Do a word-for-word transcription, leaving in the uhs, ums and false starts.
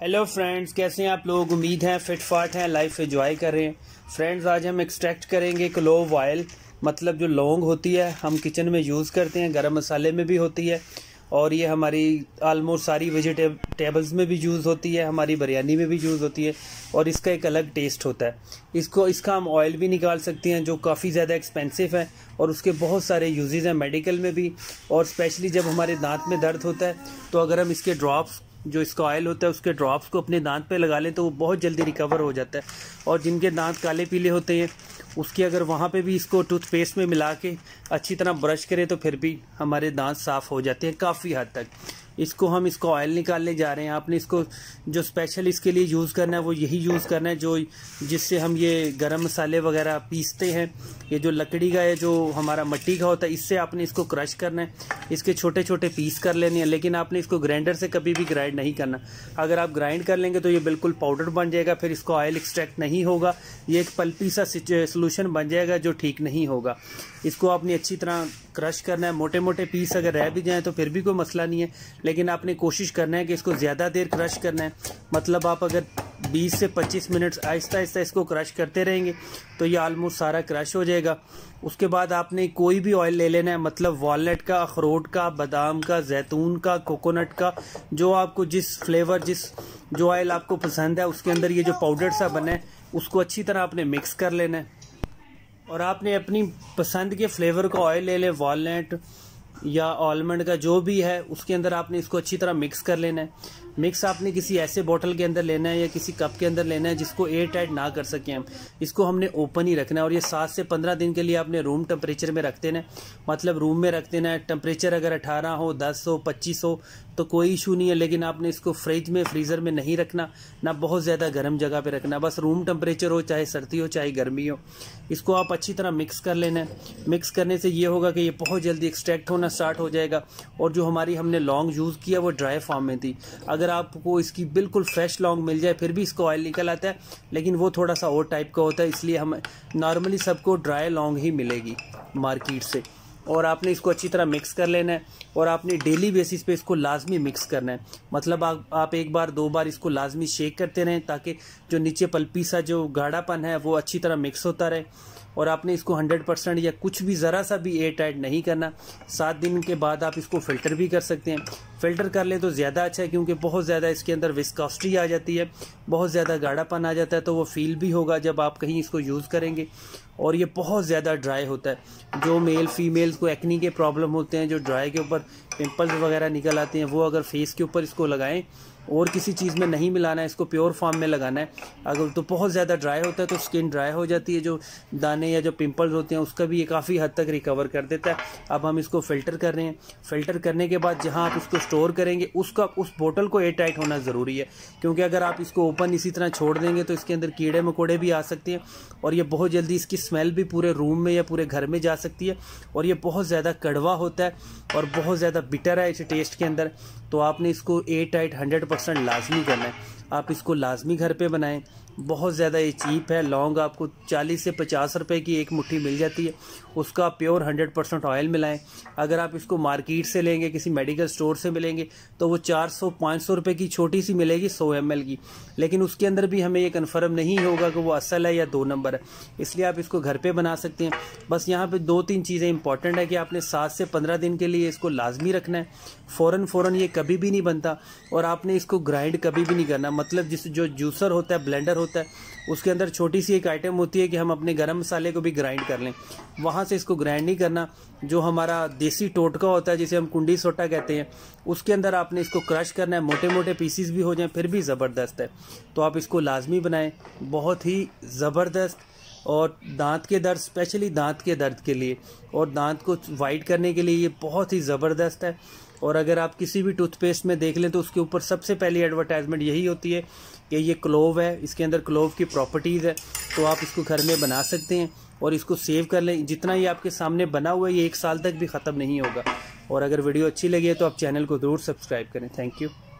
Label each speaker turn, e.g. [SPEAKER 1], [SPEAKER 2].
[SPEAKER 1] Hello friends, कैसे हैं आप लोग। उम्मीद है फिट फाट हैं, लाइफ एंजॉय कर रहे हैं। फ्रेंड्स, आज हम एक्सट्रैक्ट करेंगे क्लोव ऑयल, मतलब जो लौंग होती है हम किचन में यूज़ करते हैं, गरम मसाले में भी होती है और ये हमारी आलमोस्ट सारी वेजिटेबल्स में भी यूज़ होती है, हमारी बिरयानी में भी यूज़ होती है और इसका एक अलग टेस्ट होता है। इसको इसका हम ऑयल भी निकाल सकते हैं जो काफ़ी ज़्यादा एक्सपेंसिव है और उसके बहुत सारे यूजेस हैं मेडिकल में भी, और स्पेशली जब हमारे दांत में दर्द होता है तो अगर हम इसके ड्रॉप्स, जो इसका ऑयल होता है उसके ड्रॉप्स को अपने दांत पे लगा लें तो वो बहुत जल्दी रिकवर हो जाता है। और जिनके दांत काले पीले होते हैं उसके अगर वहाँ पे भी इसको टूथपेस्ट में मिला के अच्छी तरह ब्रश करें तो फिर भी हमारे दांत साफ़ हो जाते हैं काफ़ी हद तक। इसको हम इसको ऑयल निकालने जा रहे हैं। आपने इसको जो स्पेशल इसके लिए यूज़ करना है वो यही यूज़ करना है जो जिससे हम ये गरम मसाले वगैरह पीसते हैं। ये जो लकड़ी का है, जो हमारा मिट्टी का होता है, इससे आपने इसको क्रश करना है, इसके छोटे छोटे पीस कर लेने हैं। लेकिन आपने इसको ग्राइंडर से कभी भी ग्राइंड नहीं करना। अगर आप ग्राइंड कर लेंगे तो ये बिल्कुल पाउडर बन जाएगा, फिर इसको ऑयल एक्सट्रैक्ट नहीं होगा, ये एक पल्पी सा सोल्यूशन बन जाएगा जो ठीक नहीं होगा। इसको आपने अच्छी तरह क्रश करना है। मोटे मोटे पीस अगर रह भी जाएँ तो फिर भी कोई मसला नहीं है, लेकिन आपने कोशिश करना है कि इसको ज़्यादा देर क्रश करना है। मतलब आप अगर बीस से पच्चीस मिनट आहिस्ता आहिस्ता इसको क्रश करते रहेंगे तो ये आलमोस्ट सारा क्रश हो जाएगा। उसके बाद आपने कोई भी ऑयल ले लेना है, मतलब वॉलनट का, अखरोट का, बादाम का, जैतून का, कोकोनट का, जो आपको जिस फ्लेवर, जिस जो ऑयल आपको पसंद है उसके अंदर ये जो पाउडर सा बना है उसको अच्छी तरह आपने मिक्स कर लेना है। और आपने अपनी पसंद के फ्लेवर का ऑयल ले लें, वॉलनट या आलमंड का जो भी है, उसके अंदर आपने इसको अच्छी तरह मिक्स कर लेना है। मिक्स आपने किसी ऐसे बोतल के अंदर लेना है या किसी कप के अंदर लेना है जिसको एयर टाइट ना कर सकें हम। इसको हमने ओपन ही रखना है और ये सात से पंद्रह दिन के लिए आपने रूम टेम्परेचर में रख देना है। मतलब रूम में रख देना है। टेम्परेचर अगर अठारह हो, दस हो, पच्चीस हो तो कोई इशू नहीं है, लेकिन आपने इसको फ्रिज में, फ्रीज़र में नहीं रखना, ना बहुत ज़्यादा गर्म जगह पे रखना। बस रूम टेम्परेचर हो, चाहे सर्दी हो चाहे गर्मी हो। इसको आप अच्छी तरह मिक्स कर लेना है। मिक्स करने से ये होगा कि ये बहुत जल्दी एक्सट्रैक्ट होना स्टार्ट हो जाएगा। और जो हमारी हमने लौंग यूज़ किया वो ड्राई फॉर्म में थी। अगर आपको इसकी बिल्कुल फ्रेश लौंग मिल जाए फिर भी इसको ऑयल निकल आता है, लेकिन वो थोड़ा सा और टाइप का होता है, इसलिए हम नॉर्मली सबको ड्राई लौंग ही मिलेगी मार्केट से। और आपने इसको अच्छी तरह मिक्स कर लेना है और आपने डेली बेसिस पे इसको लाजमी मिक्स करना है। मतलब आप आप एक बार दो बार इसको लाजमी शेक करते रहें ताकि जो नीचे पल्पी सा जो गाढ़ापन है वो अच्छी तरह मिक्स होता रहे। और आपने इसको हंड्रेड परसेंट या कुछ भी ज़रा सा भी एयर टाइट नहीं करना। सात दिन के बाद आप इसको फ़िल्टर भी कर सकते हैं। फ़िल्टर कर ले तो ज़्यादा अच्छा है, क्योंकि बहुत ज़्यादा इसके अंदर विस्कोसिटी आ जाती है, बहुत ज़्यादा गाढ़ापन आ जाता है, तो वो फील भी होगा जब आप कहीं इसको यूज़ करेंगे। और ये बहुत ज़्यादा ड्राई होता है। जो मेल फीमेल्स को एक्नी के प्रॉब्लम होते हैं, जो ड्राई के ऊपर पिंपल्स वगैरह निकल आते हैं, वो अगर फेस के ऊपर इसको लगाएं और किसी चीज़ में नहीं मिलाना है, इसको प्योर फॉर्म में लगाना है। अगर तो बहुत ज़्यादा ड्राई होता है तो स्किन ड्राई हो जाती है, जो दाने या जो पिंपल्स होते हैं उसका भी ये काफ़ी हद तक रिकवर कर देता है। अब हम इसको फ़िल्टर कर रहे हैं। फ़िल्टर करने के बाद जहाँ आप इसको स्टोर करेंगे उसका उस बोतल को एयर टाइट होना ज़रूरी है, क्योंकि अगर आप इसको ओपन इसी तरह छोड़ देंगे तो इसके अंदर कीड़े मकोड़े भी आ सकते हैं और ये बहुत जल्दी, इसकी स्मेल भी पूरे रूम में या पूरे घर में जा सकती है। और ये बहुत ज़्यादा कड़वा होता है और बहुत ज़्यादा बिटर है इस टेस्ट के अंदर। तो आपने इसको एयर टाइट हंड्रेड परसेंट लाजमी करना है। आप इसको लाजमी घर पे बनाएं। बहुत ज़्यादा ये चीप है। लौंग आपको चालीस से पचास रुपए की एक मुट्ठी मिल जाती है, उसका प्योर हंड्रेड परसेंट ऑयल मिलाएं। अगर आप इसको मार्केट से लेंगे, किसी मेडिकल स्टोर से मिलेंगे तो वो चार सौ पाँच सौ रुपये की छोटी सी मिलेगी सौ एम एल की, लेकिन उसके अंदर भी हमें ये कन्फर्म नहीं होगा कि वो असल है या दो नंबर है, इसलिए आप इसको घर पर बना सकते हैं। बस यहाँ पर दो तीन चीज़ें इंपॉर्टेंट है कि आपने सात से पंद्रह दिन के लिए इसको लाजमी रखना है। फ़ौरन फ़ौरन ये कभी भी नहीं बनता और आपने इसको ग्राइंड कभी भी नहीं करना। मतलब जिस जो जूसर होता है, ब्लेंडर होता है, उसके अंदर छोटी सी एक आइटम होती है कि हम अपने गरम मसाले को भी ग्राइंड कर लें, वहाँ से इसको ग्राइंड नहीं करना। जो हमारा देसी टोटका होता है जिसे हम कुंडी सोटा कहते हैं, उसके अंदर आपने इसको क्रश करना है। मोटे मोटे पीसीस भी हो जाएं फिर भी ज़बरदस्त है। तो आप इसको लाजमी बनाएं, बहुत ही ज़बरदस्त। और दांत के दर्द, स्पेशली दांत के दर्द के लिए और दांत को वाइट करने के लिए ये बहुत ही ज़बरदस्त है। और अगर आप किसी भी टूथपेस्ट में देख लें तो उसके ऊपर सबसे पहली एडवर्टाइजमेंट यही होती है कि ये क्लोव है, इसके अंदर क्लोव की प्रॉपर्टीज़ है। तो आप इसको घर में बना सकते हैं और इसको सेव कर लें। जितना ये आपके सामने बना हुआ है ये एक साल तक भी ख़त्म नहीं होगा। और अगर वीडियो अच्छी लगी है तो आप चैनल को ज़रूर सब्सक्राइब करें। Thank you.